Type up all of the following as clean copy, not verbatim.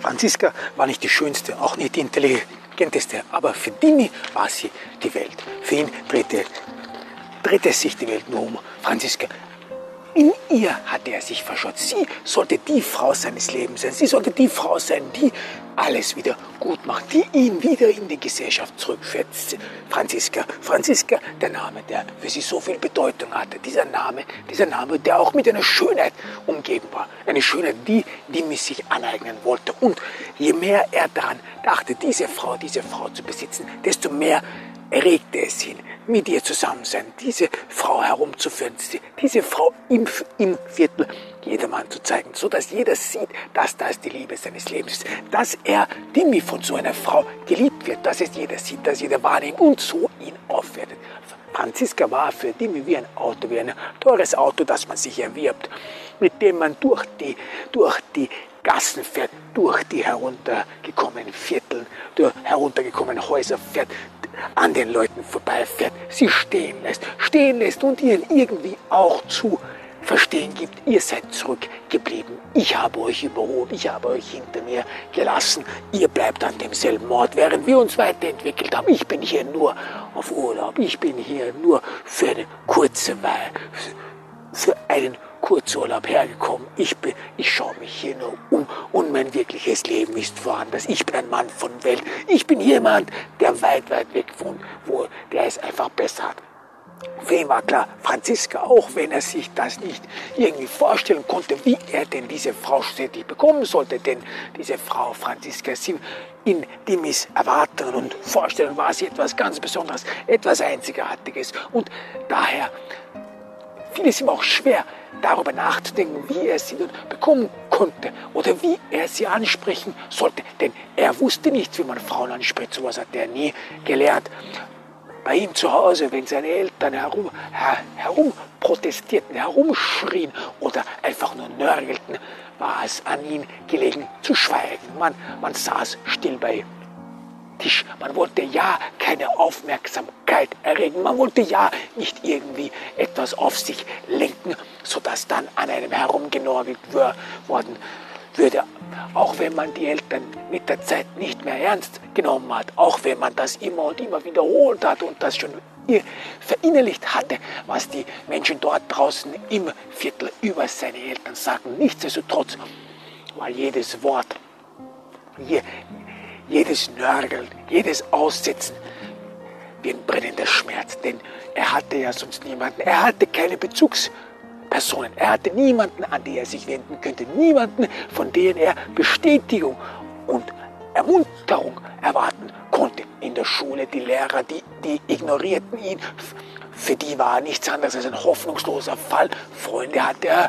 Franziska war nicht die schönste, auch nicht die intelligenteste, aber für Dimi war sie die Welt. Für ihn drehte sich die Welt nur um Franziska. In ihr hatte er sich verschossen. Sie sollte die Frau seines Lebens sein. Sie sollte die Frau sein, die alles wieder gut macht, die ihn wieder in die Gesellschaft zurückführt. Franziska, der Name, der für sie so viel Bedeutung hatte. Dieser Name, der auch mit einer Schönheit umgeben war. Eine Schönheit, die Dimi sich aneignen wollte. Und je mehr er daran dachte, diese Frau zu besitzen, desto mehr erregte es ihn, mit ihr zusammen sein, diese Frau herumzuführen, diese Frau im Viertel jedermann zu zeigen, so dass jeder sieht, dass das die Liebe seines Lebens ist, dass er Dimi von so einer Frau geliebt wird, dass es jeder sieht, dass jeder wahrnimmt und so ihn aufwertet. Franziska war für Dimi wie ein Auto, wie ein teures Auto, das man sich erwirbt, mit dem man durch die Gassen fährt, durch die heruntergekommenen Viertel, durch heruntergekommene Häuser fährt, an den Leuten vorbeifährt, sie stehen lässt und ihnen irgendwie auch zu verstehen gibt, ihr seid zurückgeblieben, ich habe euch überholt, ich habe euch hinter mir gelassen, ihr bleibt an demselben Ort, während wir uns weiterentwickelt haben. Ich bin hier nur auf Urlaub, ich bin hier nur für eine kurze Weile, für einen Kurzurlaub hergekommen. Ich schaue mich hier nur um und mein wirkliches Leben ist woanders. Ich bin ein Mann von Welt. Ich bin jemand, der weit, weit weg wohnt, der es einfach besser hat. Für ihn war klar, Franziska, auch wenn er sich das nicht irgendwie vorstellen konnte, wie er denn diese Frau schlussendlich bekommen sollte, denn diese Frau Franziska, in Dimis Erwartungen und Vorstellungen war sie etwas ganz Besonderes, etwas Einzigartiges und daher fiel es ihm auch schwer, darüber nachzudenken, wie er sie nun bekommen konnte oder wie er sie ansprechen sollte. Denn er wusste nicht, wie man Frauen anspricht, sowas hat er nie gelernt. Bei ihm zu Hause, wenn seine Eltern herumprotestierten, herumschrien oder einfach nur nörgelten, war es an ihn gelegen zu schweigen. Man saß still bei Tisch. Man wollte ja keine Aufmerksamkeit erregen. Man wollte ja nicht irgendwie etwas auf sich lenken, sodass dann an einem herumgenorgelt worden würde. Auch wenn man die Eltern mit der Zeit nicht mehr ernst genommen hat, auch wenn man das immer und immer wiederholt hat und das schon verinnerlicht hatte, was die Menschen dort draußen im Viertel über seine Eltern sagten. Nichtsdestotrotz war jedes Wort, jedes Nörgeln, jedes Aussetzen wie ein brennender Schmerz, denn er hatte ja sonst niemanden, er hatte keine Bezugspersonen, er hatte niemanden, an den er sich wenden könnte, niemanden, von dem er Bestätigung und Ermunterung erwarten konnte. In der Schule, die Lehrer, die ignorierten ihn, für die war nichts anderes als ein hoffnungsloser Fall. Freunde hatte er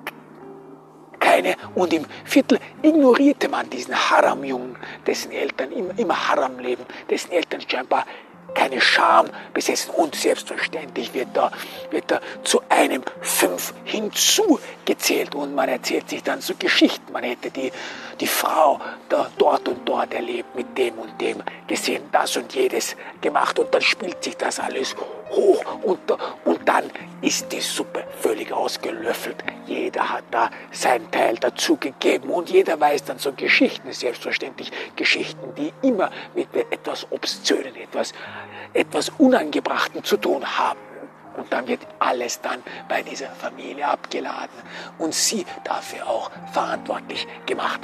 keine. Und im Viertel ignorierte man diesen Haram-Jungen, dessen Eltern im Haram leben, dessen Eltern scheinbar keine Scham besetzen. Und selbstverständlich wird da zu einem 5 hinzugezählt. Und man erzählt sich dann so Geschichten. Man hätte die Frau da dort und dort erlebt, mit dem und dem gesehen, das und jedes gemacht. Und dann spielt sich das alles hoch und dann ist die Suppe völlig ausgelöffelt. Jeder hat da seinen Teil dazu gegeben und jeder weiß dann so Geschichten, selbstverständlich Geschichten, die immer mit etwas Obszönen, etwas Unangebrachten zu tun haben. Und dann wird alles dann bei dieser Familie abgeladen und sie dafür auch verantwortlich gemacht.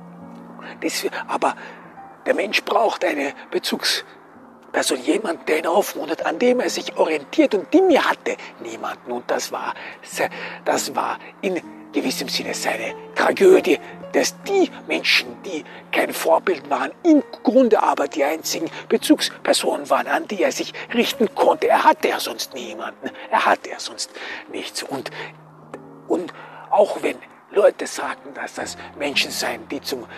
Aber der Mensch braucht eine Bezugsperson, jemand, der ihn aufmuntert, an dem er sich orientiert. Und Dimi hatte niemanden. Und das war in gewissem Sinne seine Tragödie, dass die Menschen, die kein Vorbild waren, im Grunde aber die einzigen Bezugspersonen waren, an die er sich richten konnte. Er hatte ja sonst niemanden. Er hatte ja sonst nichts. Und auch wenn Leute sagten, dass das Menschen seien,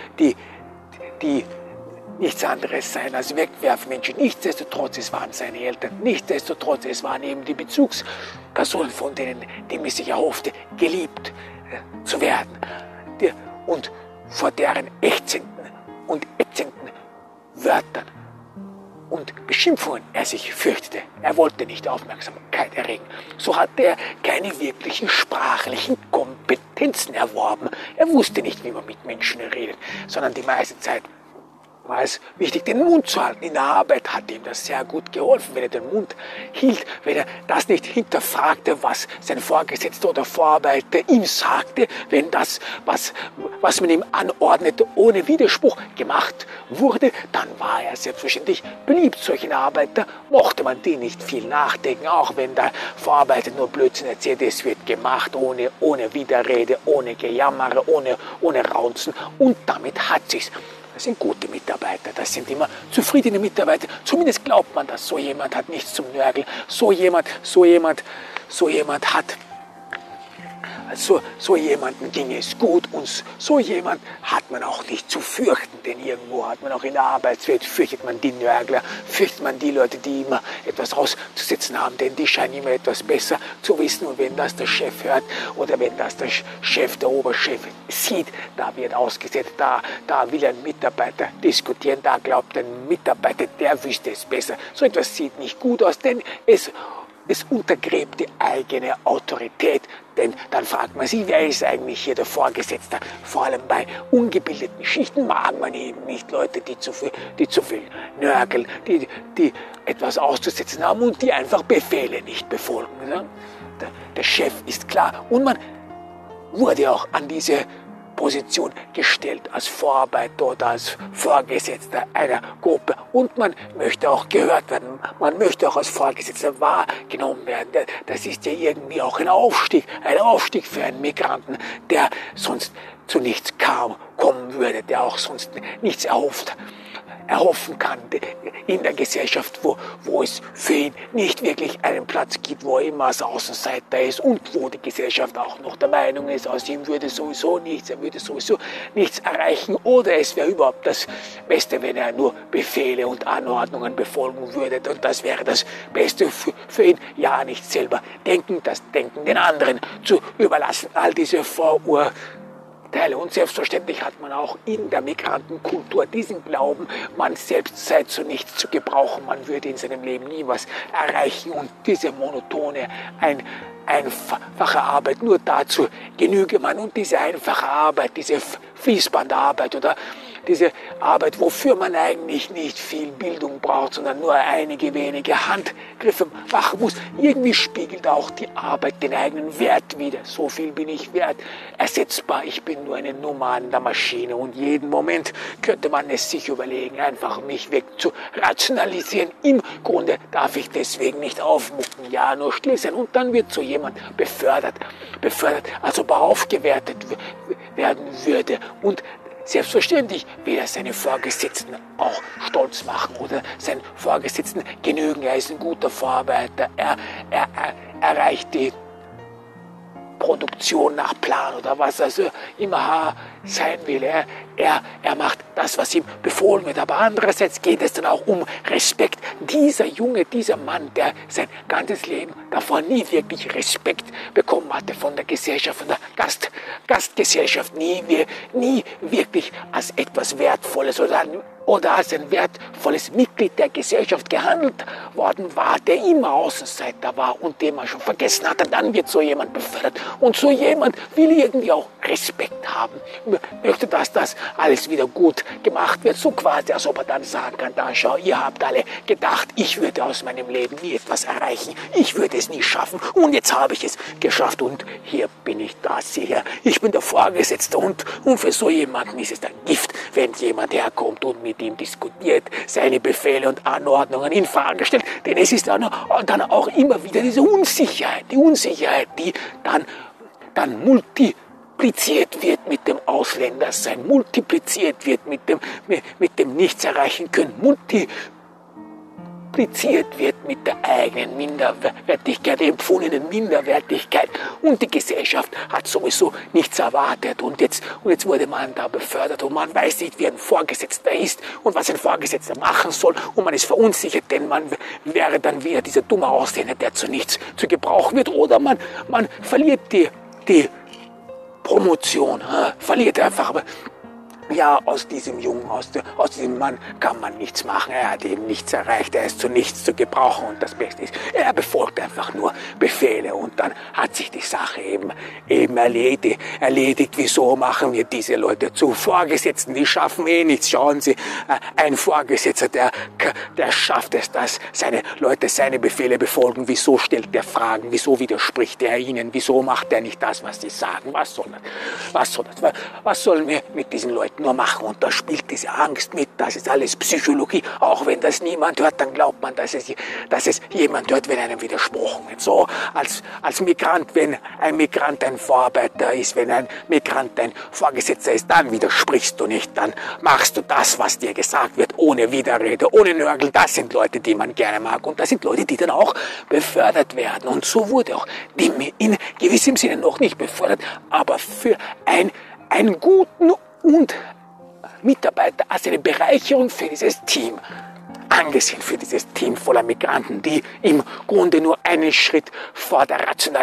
die nichts anderes seien als Wegwerfmenschen. Nichtsdestotrotz, es waren seine Eltern. Nichtsdestotrotz, es waren eben die Bezugspersonen, von denen Dimi sich erhoffte, geliebt zu werden. Und vor deren ächzenden und ätzenden Wörtern und Beschimpfungen er sich fürchtete. Er wollte nicht Aufmerksamkeit erregen. So hatte er keine wirklichen sprachlichen Kompetenzen. Kompetenzen erworben. Er wusste nicht, wie man mit Menschen redet, sondern die meiste Zeit war es wichtig, den Mund zu halten. In der Arbeit hat ihm das sehr gut geholfen, wenn er den Mund hielt, wenn er das nicht hinterfragte, was sein Vorgesetzter oder Vorarbeiter ihm sagte, wenn das, was man ihm anordnete, ohne Widerspruch gemacht wurde, dann war er selbstverständlich beliebt. Solchen Arbeiter mochte man die nicht viel nachdenken, auch wenn der Vorarbeiter nur Blödsinn erzählt, es wird gemacht, ohne Widerrede, ohne Gejammere, ohne Raunzen, und damit hat sich's. Das sind gute Mitarbeiter, das sind immer zufriedene Mitarbeiter. Zumindest glaubt man das. So jemand hat nichts zum Nörgeln. So jemand ging es gut, und so jemand hat man auch nicht zu fürchten, denn irgendwo hat man auch in der Arbeitswelt, fürchtet man die Nörgler, fürchtet man die Leute, die immer etwas auszusetzen haben, denn die scheinen immer etwas besser zu wissen, und wenn das der Chef hört oder wenn das der Chef, der Oberchef sieht, da wird ausgesetzt, da will ein Mitarbeiter diskutieren, da glaubt ein Mitarbeiter, der wüsste es besser. So etwas sieht nicht gut aus, denn es untergräbt die eigene Autorität, denn dann fragt man sich, wer ist eigentlich hier der Vorgesetzte? Vor allem bei ungebildeten Schichten mag man eben nicht Leute, die zu viel nörgeln, die etwas auszusetzen haben und die einfach Befehle nicht befolgen. Der Chef ist klar, und man wurde auch an diese Position gestellt als Vorarbeiter oder als Vorgesetzter einer Gruppe, und man möchte auch gehört werden, man möchte auch als Vorgesetzter wahrgenommen werden. Das ist ja irgendwie auch ein Aufstieg für einen Migranten, der sonst zu nichts kommen würde, der auch sonst nichts erhoffen kann in der Gesellschaft, wo es für ihn nicht wirklich einen Platz gibt, wo er immer als Außenseiter ist und wo die Gesellschaft auch noch der Meinung ist, aus ihm würde sowieso nichts, er würde sowieso nichts erreichen, oder es wäre überhaupt das Beste, wenn er nur Befehle und Anordnungen befolgen würde, und das wäre das Beste für ihn, ja nicht selber denken, das Denken den anderen zu überlassen. All diese Vorurteile. Und selbstverständlich hat man auch in der Migrantenkultur diesen Glauben, man selbst sei zu nichts zu gebrauchen, man würde in seinem Leben nie was erreichen, und diese monotone, einfache Arbeit, nur dazu genüge man, und diese einfache Arbeit, diese Fließbandarbeit oder diese Arbeit, wofür man eigentlich nicht viel Bildung braucht, sondern nur einige wenige Handgriffe machen muss. Irgendwie spiegelt auch die Arbeit den eigenen Wert wider. So viel bin ich wert, ersetzbar, ich bin nur eine Nummer an der Maschine, und jeden Moment könnte man es sich überlegen, einfach mich weg zu rationalisieren. Im Grunde darf ich deswegen nicht aufmucken, ja, nur still sein, und dann wird so jemand befördert, als ob er aufgewertet werden würde, und selbstverständlich will er seine Vorgesetzten auch stolz machen oder seinen Vorgesetzten genügen. Er ist ein guter Vorarbeiter. Er erreicht die Produktion nach Plan oder was also immer sein will. Er macht das, was ihm befohlen wird. Aber andererseits geht es dann auch um Respekt. Dieser Junge, dieser Mann, der sein ganzes Leben davor nie wirklich Respekt bekommen hatte von der Gesellschaft, von der Gastgesellschaft, nie wirklich als etwas Wertvolles oder als ein wertvolles Mitglied der Gesellschaft gehandelt worden war, der immer Außenseiter war und den man schon vergessen hatte, dann wird so jemand befördert. Und so jemand will irgendwie auch Respekt haben, möchte, dass das alles wieder gut gemacht wird, so quasi, als ob er dann sagen kann, da schau, ihr habt alle gedacht, ich würde aus meinem Leben nie etwas erreichen, ich würde es nie schaffen, und jetzt habe ich es geschafft, und hier bin ich da, sieh her, ich bin der Vorgesetzte, und für so jemanden ist es dann Gift, wenn jemand herkommt und mit ihm diskutiert, seine Befehle und Anordnungen in Frage stellt, denn es ist dann auch immer wieder diese Unsicherheit, die dann multipliziert wird mit dem Ausländersein, multipliziert wird mit dem Nichts erreichen können, multipliziert wird mit der eigenen Minderwertigkeit, empfundenen Minderwertigkeit, und die Gesellschaft hat sowieso nichts erwartet, und jetzt wurde man da befördert, und man weiß nicht, wie ein Vorgesetzter ist und was ein Vorgesetzter machen soll, und man ist verunsichert, denn man wäre dann wieder dieser dumme Ausländer, der zu nichts zu gebrauchen wird, oder man verliert die Promotion, verliert einfach ja, aus diesem Jungen, aus diesem Mann kann man nichts machen. Er hat eben nichts erreicht, er ist zu nichts zu gebrauchen und das Beste ist, er befolgt einfach nur Befehle und dann hat sich die Sache eben erledigt. Wieso machen wir diese Leute zu Vorgesetzten? Die schaffen eh nichts. Schauen Sie, ein Vorgesetzter, der schafft es, dass seine Leute seine Befehle befolgen. Wieso stellt der Fragen? Wieso widerspricht er ihnen? Wieso macht er nicht das, was sie sagen? Was soll das? Was sollen wir mit diesen Leuten nur machen? Und da spielt diese Angst mit, das ist alles Psychologie. Auch wenn das niemand hört, dann glaubt man, dass es jemand hört, wenn einem widersprochen wird. So als Migrant, wenn ein Migrant ein Vorarbeiter ist, wenn ein Migrant ein Vorgesetzter ist, dann widersprichst du nicht, dann machst du das, was dir gesagt wird, ohne Widerrede, ohne Nörgeln. Das sind Leute, die man gerne mag und das sind Leute, die dann auch befördert werden. Und so wurde auch Dimmi in gewissem Sinne noch nicht befördert, aber für einen guten und Mitarbeiter als eine Bereicherung für dieses Team angesehen, für dieses Team voller Migranten, die im Grunde nur einen Schritt vor der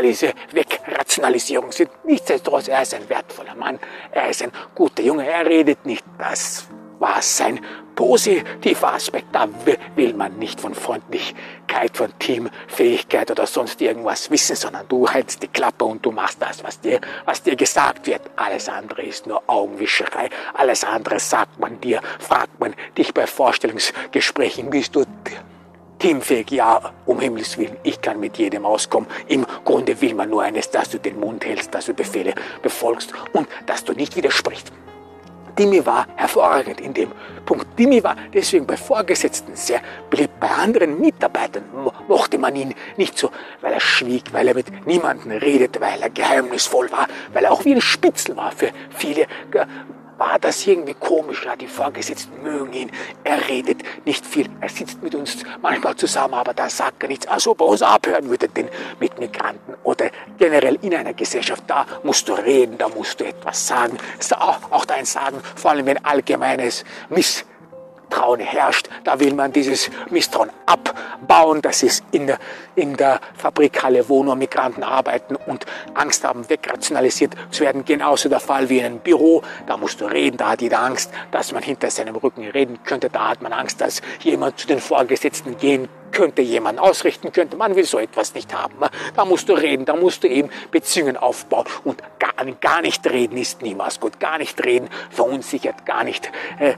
Wegrationalisierung sind. Nichtsdestotrotz, er ist ein wertvoller Mann, er ist ein guter Junge, er redet nicht, das war sein positiver Aspekt. Da will man nicht von Freundlichkeit, von Teamfähigkeit oder sonst irgendwas wissen, sondern du hältst die Klappe und du machst das, was dir gesagt wird. Alles andere ist nur Augenwischerei. Alles andere sagt man dir, fragt man dich bei Vorstellungsgesprächen, bist du teamfähig? Ja, um Himmels Willen, ich kann mit jedem auskommen. Im Grunde will man nur eines, dass du den Mund hältst, dass du Befehle befolgst und dass du nicht widersprichst. Dimmi war hervorragend in dem Punkt. Dimmi war deswegen bei Vorgesetzten sehr beliebt. Bei anderen Mitarbeitern mochte man ihn nicht so, weil er schwieg, weil er mit niemandem redete, weil er geheimnisvoll war, weil er auch wie ein Spitzel war für viele. War das irgendwie komisch, ja, die Vorgesetzten mögen ihn, er redet nicht viel, er sitzt mit uns manchmal zusammen, aber da sagt er nichts, als ob er uns abhören würde, denn mit Migranten oder generell in einer Gesellschaft, da musst du reden, da musst du etwas sagen, auch dein Sagen, vor allem wenn allgemeines Misstrauen herrscht, da will man dieses Misstrauen abbauen. Das ist in der Fabrikhalle, wo nur Migranten arbeiten und Angst haben, wegrationalisiert zu werden, genauso der Fall wie in einem Büro. Da musst du reden, da hat jeder Angst, dass man hinter seinem Rücken reden könnte, da hat man Angst, dass jemand zu den Vorgesetzten gehen könnte, jemand ausrichten könnte. Man will so etwas nicht haben. Da musst du reden, da musst du eben Beziehungen aufbauen und gar nicht reden ist niemals gut. Gar nicht reden verunsichert, gar nicht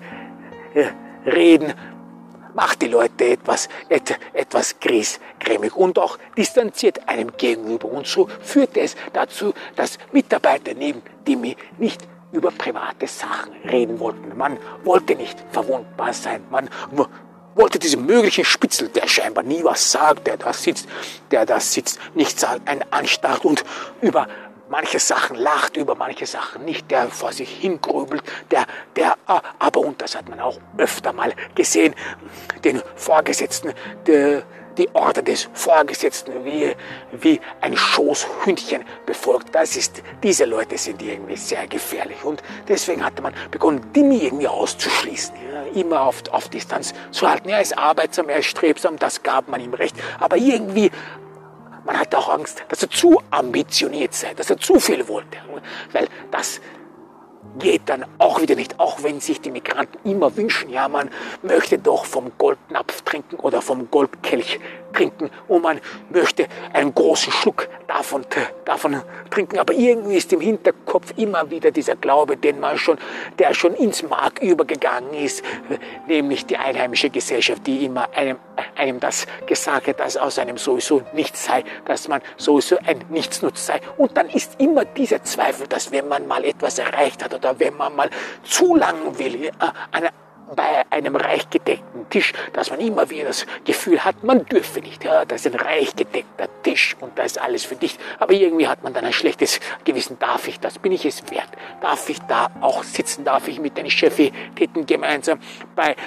reden macht die Leute etwas griesgrämig und auch distanziert einem gegenüber. Und so führte es dazu, dass Mitarbeiter neben Dimmi nicht über private Sachen reden wollten. Man wollte nicht verwundbar sein. Man wollte diesem möglichen Spitzel, der scheinbar nie was sagt, der da sitzt, nicht sagt, einen anstarrt und über manche Sachen lacht, über manche Sachen nicht, der vor sich hingrübelt, aber, und das hat man auch öfter mal gesehen, den Vorgesetzten, die Order des Vorgesetzten wie ein Schoßhündchen befolgt. Diese Leute sind irgendwie sehr gefährlich und deswegen hatte man begonnen, Dimmi irgendwie auszuschließen, ja, immer auf Distanz zu halten. Er ist arbeitsam, er ist strebsam, das gab man ihm recht, aber irgendwie man hat auch Angst, dass er zu ambitioniert sei, dass er zu viel wollte, weil das geht dann auch wieder nicht, auch wenn sich die Migranten immer wünschen, ja, man möchte doch vom Goldnapf trinken oder vom Goldkelch trinken und man möchte einen großen Schluck davon trinken, aber irgendwie ist im Hinterkopf immer wieder dieser Glaube, der schon ins Mark übergegangen ist, nämlich die einheimische Gesellschaft, die immer einem das gesagt hat, dass aus einem sowieso nichts sei, dass man sowieso ein Nichtsnutz sei. Und dann ist immer dieser Zweifel, dass wenn man mal etwas erreicht hat oder wenn man mal zu lang will, bei einem reich gedeckten Tisch, dass man immer wieder das Gefühl hat, man dürfe nicht. Ja, das ist ein reich gedeckter Tisch und da ist alles für dich. Aber irgendwie hat man dann ein schlechtes Gewissen. Darf ich das? Bin ich es wert? Darf ich da auch sitzen? Darf ich mit den Chefitäten gemeinsam bei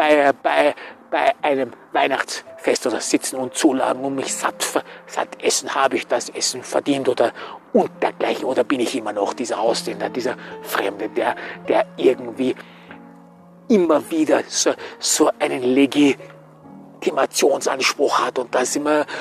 einem Weihnachtsfest oder sitzen und zulagen und mich satt essen? Habe ich das Essen verdient und dergleichen? Oder bin ich immer noch dieser Ausländer, dieser Fremde, der irgendwie immer wieder so einen Legitimationsanspruch hat und das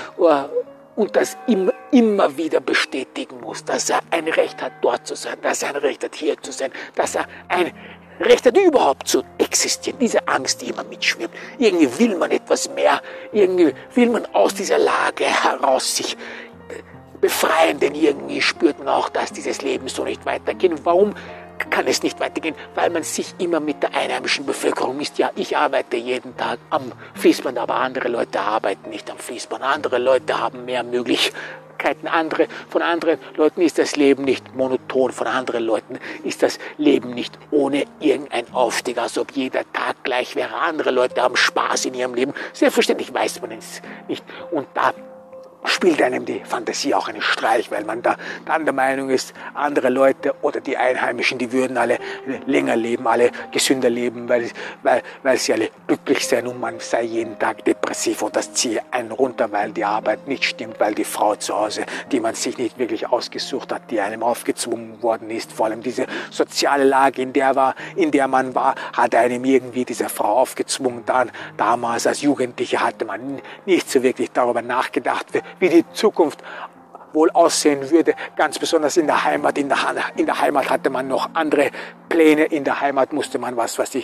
immer wieder bestätigen muss, dass er ein Recht hat, dort zu sein, dass er ein Recht hat, hier zu sein, dass er ein Recht hat, überhaupt zu existieren. Diese Angst, die immer mitschwirrt. Irgendwie will man etwas mehr. Irgendwie will man aus dieser Lage heraus sich befreien, denn irgendwie spürt man auch, dass dieses Leben so nicht weitergeht. Und warum kann es nicht weitergehen? Weil man sich immer mit der einheimischen Bevölkerung misst. Ja, ich arbeite jeden Tag am Fließband, aber andere Leute arbeiten nicht am Fließband. Andere Leute haben mehr Möglichkeiten. Von anderen Leuten ist das Leben nicht monoton. Von anderen Leuten ist das Leben nicht ohne irgendein Aufstieg, als ob jeder Tag gleich wäre. Andere Leute haben Spaß in ihrem Leben. Selbstverständlich weiß man es nicht. Und da spielt einem die Fantasie auch einen Streich, weil man da dann der Meinung ist, andere Leute oder die Einheimischen, die würden alle länger leben, alle gesünder leben, weil sie alle glücklich sind und man sei jeden Tag depressiv und das ziehe einen runter, weil die Arbeit nicht stimmt, weil die Frau zu Hause, die man sich nicht wirklich ausgesucht hat, die einem aufgezwungen worden ist, vor allem diese soziale Lage, in der man war, hat einem irgendwie diese Frau aufgezwungen. Dann damals als Jugendlicher hatte man nicht so wirklich darüber nachgedacht, wie die Zukunft wohl aussehen würde, ganz besonders in der Heimat. In der Heimat hatte man noch andere Pläne. In der Heimat musste man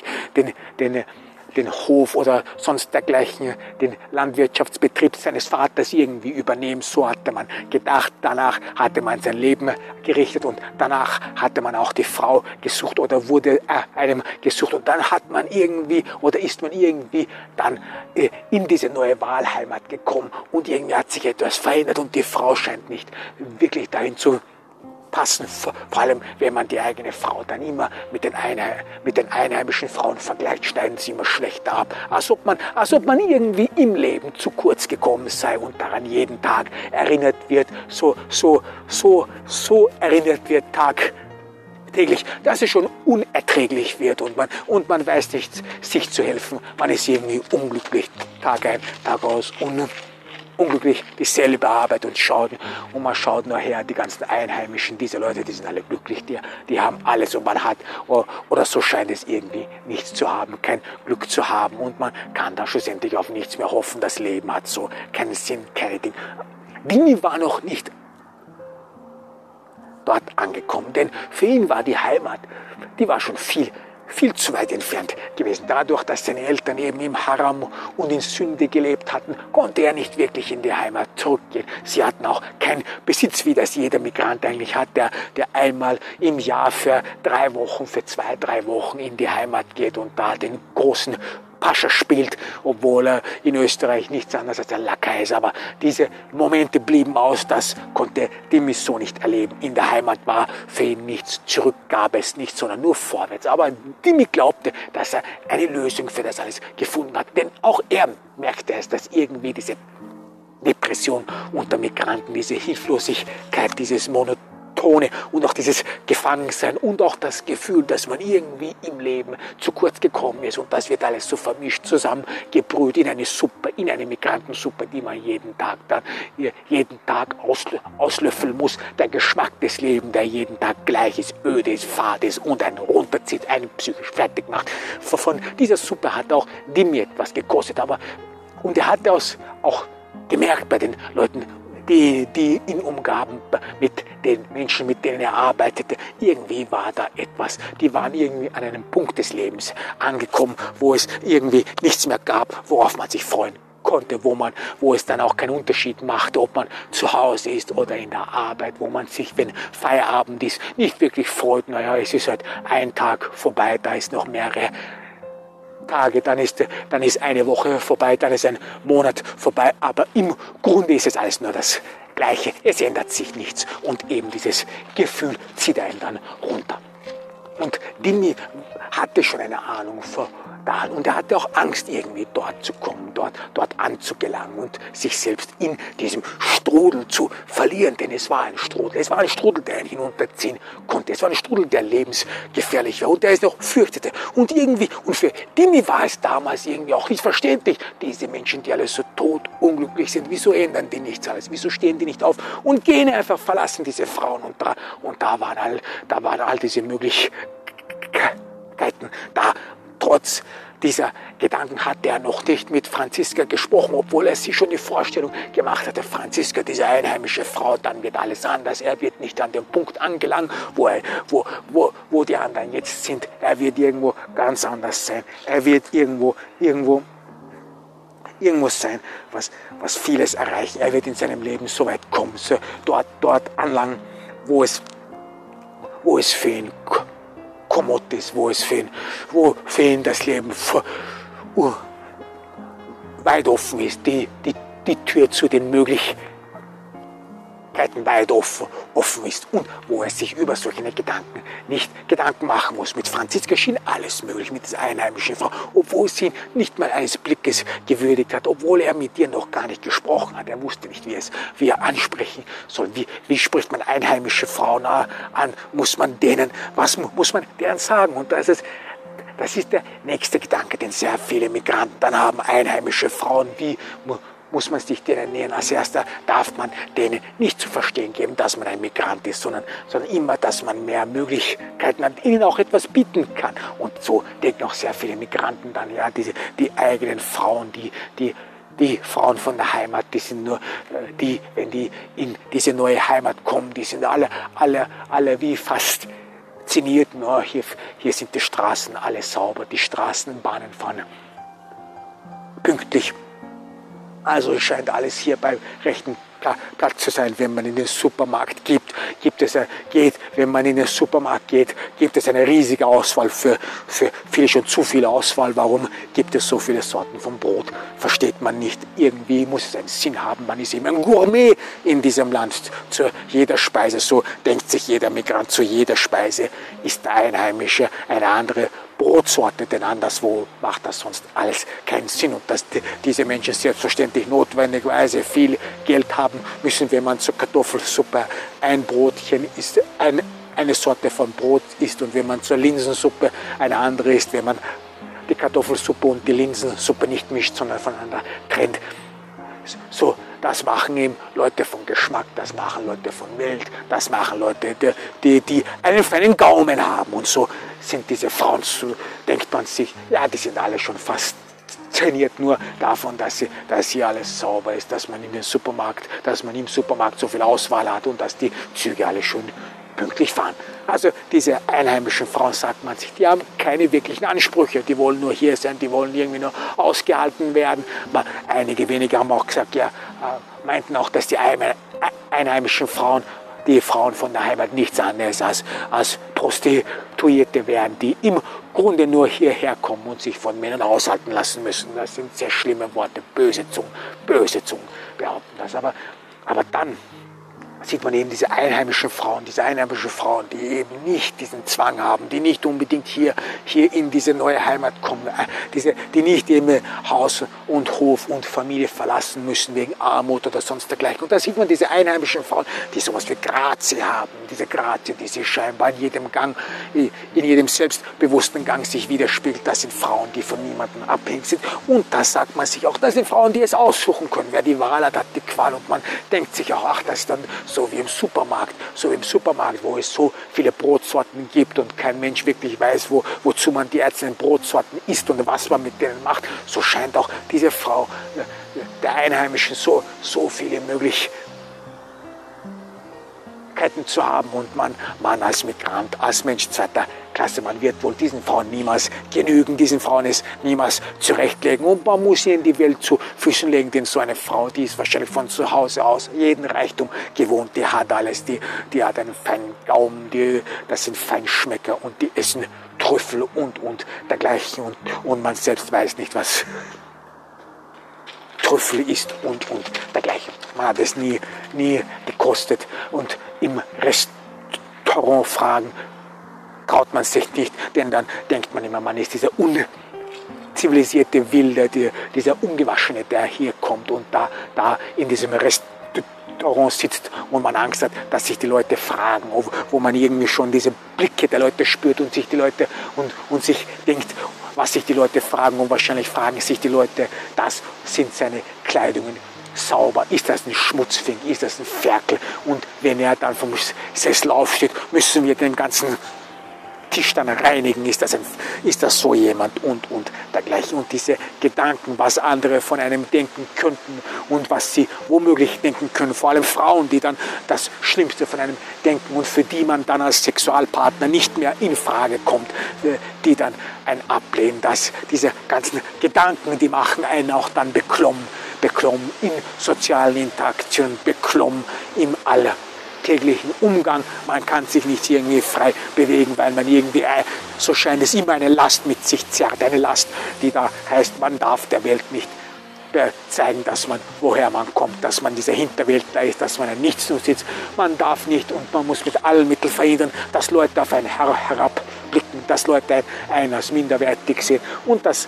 den Hof oder sonst dergleichen, den Landwirtschaftsbetrieb seines Vaters irgendwie übernehmen. So hatte man gedacht. Danach hatte man sein Leben gerichtet und danach hatte man auch die Frau gesucht oder wurde einem gesucht. Und dann hat man irgendwie oder ist man irgendwie dann in diese neue Wahlheimat gekommen und irgendwie hat sich etwas verändert und die Frau scheint nicht wirklich dahin zu passen, vor allem wenn man die eigene Frau dann immer mit den einheimischen Frauen vergleicht, schneiden sie immer schlechter ab, als ob man irgendwie im Leben zu kurz gekommen sei und daran jeden Tag erinnert wird, so erinnert wird tagtäglich, dass es schon unerträglich wird und man weiß nicht, sich zu helfen, man ist irgendwie unglücklich, Tag ein, Tag aus, unglücklich dieselbe Arbeit und man schaut nur her, die ganzen Einheimischen, diese Leute, die sind alle glücklich, die haben alles und man hat, oder so scheint es irgendwie nichts zu haben, kein Glück zu haben und man kann da schlussendlich auf nichts mehr hoffen, das Leben hat so keinen Sinn, keine Dinge. Dimi war noch nicht dort angekommen, denn für ihn war die Heimat, die war schon viel zu weit entfernt gewesen. Dadurch, dass seine Eltern eben im Haram und in Sünde gelebt hatten, konnte er nicht wirklich in die Heimat zurückgehen. Sie hatten auch keinen Besitz, wie das jeder Migrant eigentlich hat, der einmal im Jahr für 3 Wochen, für 2-3 Wochen in die Heimat geht und da den großen Pascha spielt, obwohl er in Österreich nichts anderes als ein Lakai ist. Aber diese Momente blieben aus, das konnte Dimi so nicht erleben. In der Heimat war für ihn nichts, zurück gab es nichts, sondern nur vorwärts. Aber Dimi glaubte, dass er eine Lösung für das alles gefunden hat. Denn auch er merkte es, dass irgendwie diese Depression unter Migranten, diese Hilflosigkeit, dieses Monotone und auch dieses Gefangensein und auch das Gefühl, dass man irgendwie im Leben zu kurz gekommen ist und das wird alles so vermischt zusammengebrüht in eine Suppe, in eine Migrantensuppe, die man jeden Tag auslöffeln muss. Der Geschmack des Lebens, der jeden Tag gleich ist, öde ist, fad ist und einen runterzieht, einen psychisch fertig macht. Von dieser Suppe hat auch Dimi etwas gekostet, und er hat auch gemerkt bei den Leuten, die ihn umgaben, mit den Menschen, mit denen er arbeitete. Irgendwie war da etwas. Die waren irgendwie an einem Punkt des Lebens angekommen, wo es irgendwie nichts mehr gab, worauf man sich freuen konnte, wo es dann auch keinen Unterschied machte, ob man zu Hause ist oder in der Arbeit, wo man sich, wenn Feierabend ist, nicht wirklich freut. Naja, es ist halt ein Tag vorbei, da ist noch mehrere Tage, dann ist eine Woche vorbei, dann ist ein Monat vorbei, aber im Grunde ist es alles nur das Gleiche. Es ändert sich nichts und eben dieses Gefühl zieht einen dann runter. Und Dimi hatte schon eine Ahnung daran und er hatte auch Angst, irgendwie dort zu kommen, dort anzugelangen und sich selbst in diesem Strudel zu verlieren, denn es war ein Strudel, der ihn hinunterziehen konnte, es war ein Strudel, der lebensgefährlich war und der es noch fürchtete und für Dimi war es damals irgendwie auch nicht verständlich, diese Menschen, die alle so unglücklich sind, wieso ändern die nichts alles, wieso stehen die nicht auf und gehen einfach, verlassen diese Frauen und da waren all diese Möglichkeiten da, trotz dieser Gedanken hatte er noch nicht mit Franziska gesprochen, obwohl er sich schon die Vorstellung gemacht hatte, Franziska, diese einheimische Frau, dann wird alles anders. Er wird nicht an den Punkt angelangt, wo die anderen jetzt sind. Er wird irgendwo ganz anders sein. Er wird irgendwo sein, was vieles erreichen. Er wird in seinem Leben so weit kommen, so dort anlangen, wo es für ihn kommod ist, wo für ihn das Leben weit offen ist, die Tür zu den Möglichkeiten weit offen ist und wo er sich über solche Gedanken nicht Gedanken machen muss. Mit Franziska schien alles möglich, mit dieser einheimischen Frau, obwohl sie nicht mal eines Blickes gewürdigt hat, obwohl er mit ihr noch gar nicht gesprochen hat. Er wusste nicht, wie er ansprechen soll. Wie spricht man einheimische Frauen an? Was muss man denen sagen? Und das ist der nächste Gedanke, den sehr viele Migranten dann haben. Einheimische Frauen, wie muss man sich denen nähern? Als erster darf man denen nicht zu verstehen geben, dass man ein Migrant ist, sondern immer, dass man mehr Möglichkeiten hat, ihnen auch etwas bieten kann. Und so denken auch sehr viele Migranten dann, ja, die eigenen Frauen, die Frauen von der Heimat, die sind nur wenn die in diese neue Heimat kommen, die sind alle wie fasziniert. Hier sind die Straßen alle sauber, die Straßenbahnen fahren pünktlich. Also es scheint alles hier beim rechten Platz zu sein. Wenn man in den Supermarkt wenn man in den Supermarkt geht, gibt es eine riesige Auswahl für viele, schon zu viel Auswahl. Warum gibt es so viele Sorten von Brot? Versteht man nicht. Irgendwie muss es einen Sinn haben. Man ist eben ein Gourmet in diesem Land. Zu jeder Speise, so denkt sich jeder Migrant, zu jeder Speise ist der Einheimische eine andere Brotsorte, denn anderswo macht das sonst alles keinen Sinn. Und dass diese Menschen selbstverständlich notwendigerweise viel Geld haben müssen, wenn man zur Kartoffelsuppe ein Brotchen isst, eine Sorte von Brot isst, und wenn man zur Linsensuppe eine andere isst, wenn man die Kartoffelsuppe und die Linsensuppe nicht mischt, sondern voneinander trennt. So, das machen eben Leute von Geschmack, das machen Leute von Welt, das machen Leute, die einen feinen Gaumen haben. Und so sind diese Frauen, so denkt man sich, ja, die sind alle schon fasziniert nur davon, dass hier alles sauber ist, dass man im Supermarkt so viel Auswahl hat und dass die Züge alle schon pünktlich fahren. Also diese einheimischen Frauen, sagt man sich, die haben keine wirklichen Ansprüche, die wollen nur hier sein, die wollen irgendwie nur ausgehalten werden. Aber einige wenige haben auch gesagt, meinten auch, dass die einheimischen Frauen, die Frauen von der Heimat, nichts anderes als Prostituierte wären, die im Grunde nur hierher kommen und sich von Männern aushalten lassen müssen. Das sind sehr schlimme Worte, böse Zungen behaupten das. Aber dann sieht man eben diese einheimischen Frauen, die eben nicht diesen Zwang haben, die nicht unbedingt hier in diese neue Heimat kommen, die nicht eben Haus und Hof und Familie verlassen müssen wegen Armut oder sonst dergleichen. Und da sieht man diese einheimischen Frauen, die sowas wie Grazie haben, diese Grazie, die sich scheinbar in jedem Gang, in jedem selbstbewussten Gang sich widerspiegelt. Das sind Frauen, die von niemandem abhängig sind. Und das sagt man sich auch, das sind Frauen, die es aussuchen können. Wer die Wahl hat, hat die Qual. Und man denkt sich auch, ach, das ist dann so wie im Supermarkt, wo es so viele Brotsorten gibt und kein Mensch wirklich weiß, wozu man die einzelnen Brotsorten isst und was man mit denen macht. So scheint auch diese Frau der Einheimischen so viele Möglichkeiten zu haben, und man als Migrant, als Mensch zweiter Klasse, man wird wohl diesen Frauen niemals genügen, diesen Frauen es niemals zurechtlegen, und man muss ihnen die Welt zu Füßen legen, denn so eine Frau, die ist wahrscheinlich von zu Hause aus jeden Reichtum gewohnt, die hat alles, die hat einen feinen Gaumen, das sind Feinschmecker, und die essen Trüffel und dergleichen, und man selbst weiß nicht, was Trüffel ist und dergleichen. Man hat es nie gekostet, und im Restaurant fragen traut man sich nicht, denn dann denkt man immer, man ist dieser unzivilisierte Wilde, dieser Ungewaschene, der hier kommt und da in diesem Restaurant sitzt und man Angst hat, dass sich die Leute fragen, wo man irgendwie schon diese Blicke der Leute spürt und sich die Leute und sich denkt, was sich die Leute fragen, und wahrscheinlich fragen sich die Leute, das sind seine Kleidungen sauber, ist das ein Schmutzfink, ist das ein Ferkel, und wenn er dann vom Sessel aufsteht, müssen wir den ganzen Tisch dann reinigen, ist das so jemand und dergleichen. Und diese Gedanken, was andere von einem denken könnten und was sie womöglich denken können, vor allem Frauen, die dann das Schlimmste von einem denken und für die man dann als Sexualpartner nicht mehr in Frage kommt, die dann ein ablehnen, dass diese ganzen Gedanken, die machen einen auch dann beklommen in sozialen Interaktionen, beklommen im alltäglichen Umgang. Man kann sich nicht irgendwie frei bewegen, weil man irgendwie, so scheint es, immer eine Last mit sich zerrt. Eine Last, die da heißt, man darf der Welt nicht zeigen, woher man kommt, dass man dieser Hinterwäldler ist, dass man ein Nichtsnutz ist. Man darf nicht und man muss mit allen Mitteln verhindern, dass Leute auf einen herabblicken, dass Leute einen als minderwertig sehen und dass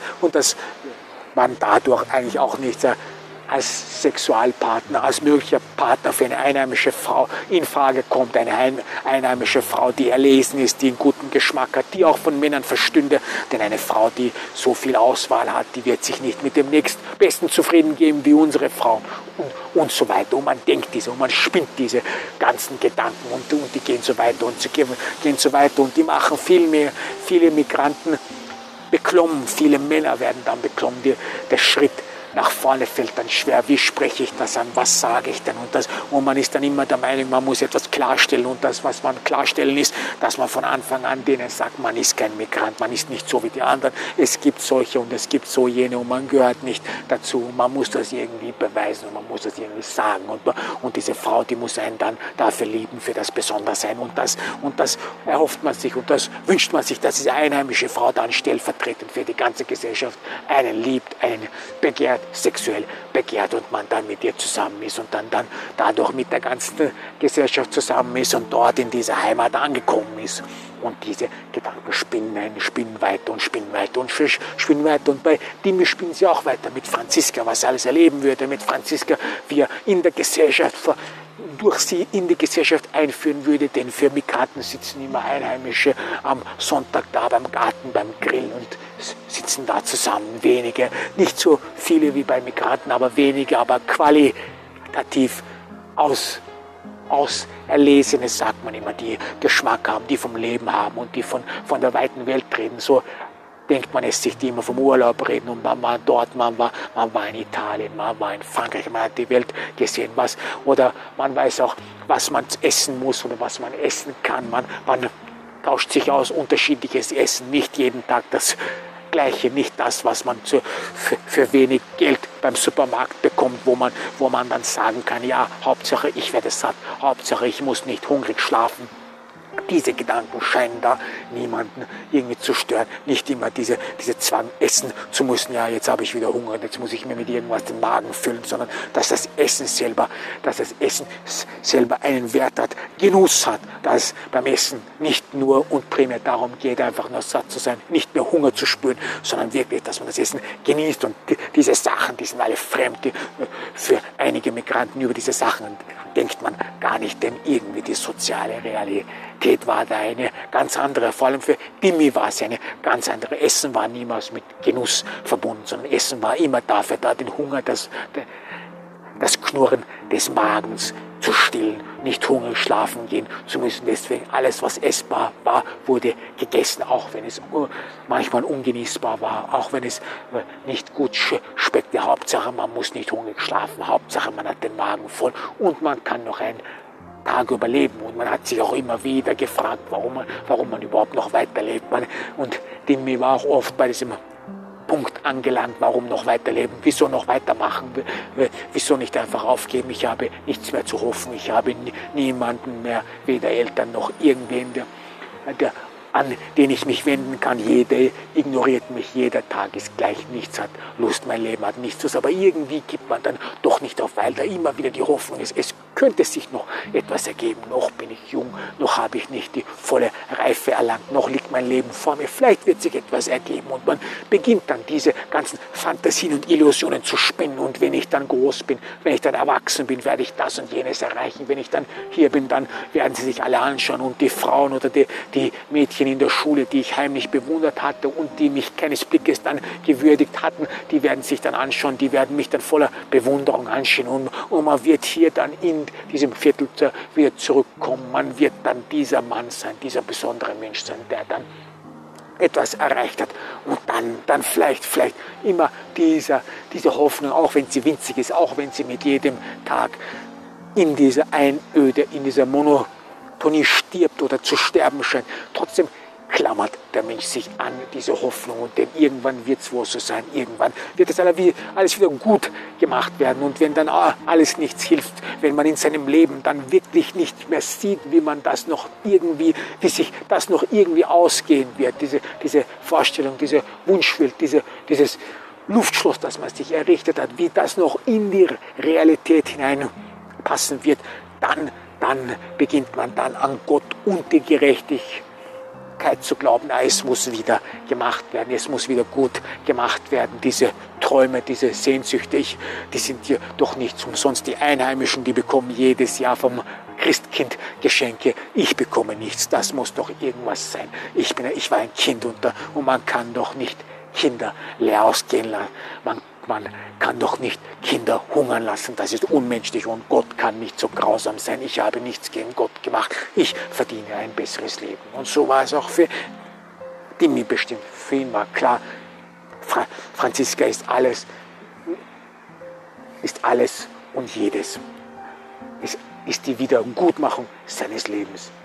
man dadurch eigentlich auch nicht als Sexualpartner, als möglicher Partner für eine einheimische Frau in Frage kommt. Eine einheimische Frau, die erlesen ist, die einen guten Geschmack hat, die auch von Männern verstünde. Denn eine Frau, die so viel Auswahl hat, die wird sich nicht mit dem Nächstbesten zufrieden geben wie unsere Frau und so weiter. Und man denkt diese und man spinnt diese ganzen Gedanken und die gehen so weiter und gehen so weiter und die machen viele Migranten beklommen, viele Männer werden dann beklommen. Der Schritt nach vorne fällt dann schwer. Wie spreche ich das an? Was sage ich denn? Und man ist dann immer der Meinung, man muss etwas klarstellen. Und das, was man klarstellen ist, dass man von Anfang an denen sagt, man ist kein Migrant, man ist nicht so wie die anderen. Es gibt solche und es gibt so jene und man gehört nicht dazu. Man muss das irgendwie beweisen und man muss das irgendwie sagen. Und diese Frau, die muss einen dann dafür lieben, für das Besondersein. Und das erhofft man sich und das wünscht man sich, dass diese einheimische Frau dann stellvertretend für die ganze Gesellschaft einen liebt, einen begehrt, sexuell begehrt und man dann mit ihr zusammen ist und dann dadurch mit der ganzen Gesellschaft zusammen ist und dort in dieser Heimat angekommen ist. Und diese Gedanken spinnen weiter und bei Dimi spinnen sie auch weiter mit Franziska, was er alles erleben würde mit Franziska, wie er in der Gesellschaft durch sie in die Gesellschaft einführen würde, denn für Migranten sitzen immer Einheimische am Sonntag da beim Garten, beim Grillen und sitzen da zusammen. Wenige, nicht so viele wie bei Migranten, aber wenige, aber qualitativ auserlesene, sagt man immer, die Geschmack haben, die vom Leben haben und die von der weiten Welt reden. So denkt man es sich, die immer vom Urlaub reden und man war dort, man war in Italien, man war in Frankreich, man hat die Welt gesehen, oder man weiß auch, was man essen muss oder was man essen kann. Man tauscht sich aus, unterschiedliches Essen, nicht jeden Tag das Gleiche, nicht das, was man für wenig Geld beim Supermarkt bekommt, wo man dann sagen kann, ja, Hauptsache ich werde satt, Hauptsache ich muss nicht hungrig schlafen. Diese Gedanken scheinen da niemanden irgendwie zu stören. Nicht immer diese Zwang, essen zu müssen. Ja, jetzt habe ich wieder Hunger, jetzt muss ich mir mit irgendwas den Magen füllen, sondern dass das Essen selber einen Wert hat, Genuss hat, dass beim Essen nicht nur und primär darum geht, einfach nur satt zu sein, nicht mehr Hunger zu spüren, sondern wirklich, dass man das Essen genießt. Und diese Sachen, die sind alle fremd. Für einige Migranten über diese Sachen denkt man gar nicht, denn irgendwie die soziale Realität war da eine ganz andere. Vor allem für Dimi war es eine ganz andere. Essen war niemals mit Genuss verbunden, sondern Essen war immer dafür da, den Hunger, das Knurren des Magens zu stillen, nicht hungrig schlafen gehen zu müssen. Deswegen alles, was essbar war, wurde gegessen, auch wenn es manchmal ungenießbar war, auch wenn es nicht gut schmeckte. Hauptsache, man muss nicht hungrig schlafen, Hauptsache, man hat den Magen voll und man kann noch einen Tag überleben. Und man hat sich auch immer wieder gefragt, warum man überhaupt noch weiterlebt. Und Dimi war auch oft bei diesem Punkt angelangt, warum noch weiterleben, wieso noch weitermachen, wieso nicht einfach aufgeben, ich habe nichts mehr zu hoffen, ich habe niemanden mehr, weder Eltern noch irgendwen, an den ich mich wenden kann. Jeder ignoriert mich, jeder Tag ist gleich, nichts hat Lust, mein Leben hat nichts. Aber irgendwie gibt man dann doch nicht auf, weil da immer wieder die Hoffnung ist, es könnte sich noch etwas ergeben, noch bin ich jung, noch habe ich nicht die volle Reife erlangt, noch liegt mein Leben vor mir, vielleicht wird sich etwas ergeben und man beginnt dann diese ganzen Fantasien und Illusionen zu spinnen und wenn ich dann groß bin, wenn ich dann erwachsen bin, werde ich das und jenes erreichen, wenn ich dann hier bin, dann werden sie sich alle anschauen und die Frauen oder die Mädchen in der Schule, die ich heimlich bewundert hatte und die mich keines Blickes dann gewürdigt hatten, die werden sich dann anschauen, die werden mich dann voller Bewunderung anschauen und man wird hier dann in in diesem Viertel wieder zurückkommen. Man wird dann dieser Mann sein, dieser besondere Mensch sein, der dann etwas erreicht hat und dann vielleicht immer diese Hoffnung, auch wenn sie winzig ist, auch wenn sie mit jedem Tag in dieser Einöde, in dieser Monotonie stirbt oder zu sterben scheint, trotzdem klammert der Mensch sich an diese Hoffnung und denn irgendwann wird es wohl so sein, irgendwann wird es alles wieder gut gemacht werden und wenn dann alles nichts hilft, wenn man in seinem Leben dann wirklich nicht mehr sieht, wie sich das noch irgendwie ausgehen wird, diese Vorstellung, dieser Wunschbild, dieses Luftschloss, das man sich errichtet hat, wie das noch in die Realität hineinpassen wird, dann beginnt man dann an Gott und die Gerechtigkeit zu glauben, es muss wieder gemacht werden, es muss wieder gut gemacht werden. Diese Träume, diese Sehnsüchte, die sind hier doch nicht umsonst. Die Einheimischen, die bekommen jedes Jahr vom Christkind Geschenke. Ich bekomme nichts, das muss doch irgendwas sein. Ich war ein Kind und man kann doch nicht Kinder leer ausgehen lassen. Man kann doch nicht Kinder hungern lassen, das ist unmenschlich und Gott kann nicht so grausam sein. Ich habe nichts gegen Gott gemacht, ich verdiene ein besseres Leben. Und so war es auch für Dimi bestimmt. Für ihn war klar, Franziska ist alles und jedes. Es ist die Wiedergutmachung seines Lebens.